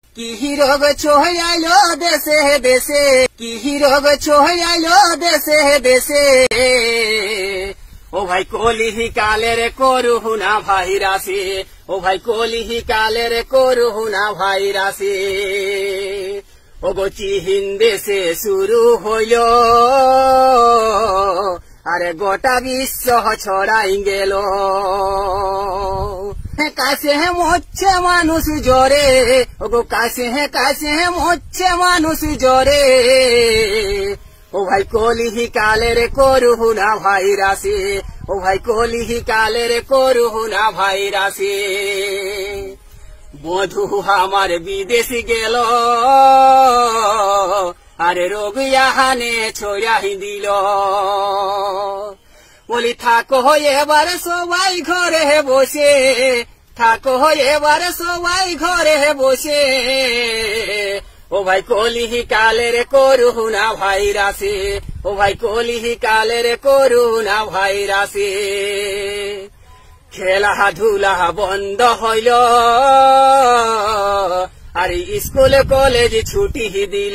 কি রোগ ছড়ে আইলো দেশে দেশে, কি রোগ ছড়ে আইলো দেশে দেশে। ও ভাই কলিহি কালের করুণা ভাইরাসে, ও ভাই কলিহি কালের করুণা ভাইরাসে। ও গো চীন দেশে শুরু হইল, আরে গোটা বিশ্ব ছড়াই গেল। কাছে মরছে মানুষ জ্বরে, ও গো কাছে মরছে মানুষ জ্বরে। ও ভাই কলিহি কালের করুণা ভাইরাসে, ও ভাই কলিহি কালের করুণা ভাইরাসে। বধূ আমার বিদেশ গেল, আরে রোগ ইয়াহানে ছড়াই দিল। বলি থাকো এবার সবাই ঘরে বসে, থাকো এবার সবাই ঘরে বসে। ও ভাই কলিহি কালের করুণা ভাইরাসে, ও ভাই কলিহি কালের করুণা ভাইরাসে। খেলাধুলা বন্ধ হইল, আর স্কুল কলেজ ছুটি দিল।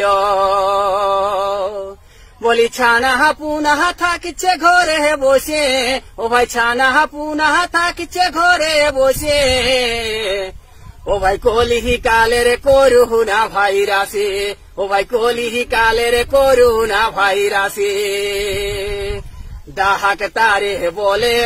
বলি ছানা পুনঃ থাকছে ঘরে বসে, ও ভাই ছানা পুনঃ থাকছে ঘরে বসে। ও ভাই কলিহি কালের করুণা ভাইরাসে, ও ভাই কলিহি কালের করুণা ভাইরাসে। ডাহাক তারে বলে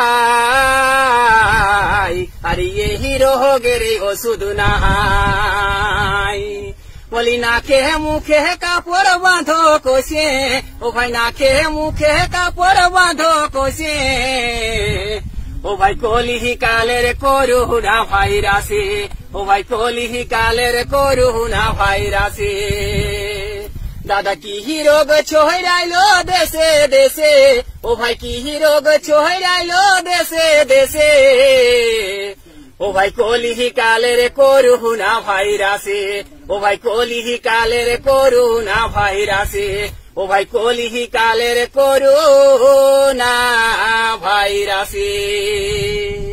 ভাই, আরে এই রোগের ওষুধ নাই। বলি নাকে মুখে কাপড় বাঁধো কোষে, ও ভাই নাকে মুখে কাপড় বাঁধো কোষে। ও ভাই কলিহি কালের করুণা ভাইরাসে, ও ভাই কলিহি কালের করুণা ভাইরাসে। দাদা কি রোগ ছড়াইলো দেশে দেশে, ও ভাই কি রোগ ছড়াইলো দেশে দেশে। ও ভাই কলিহি কালের করুণা ভাইরাসে, ও ভাই কলিহি কালের করুণা ভাইরাসে। ও ভাই কলিহি কালের করুণা ভাইরাসে।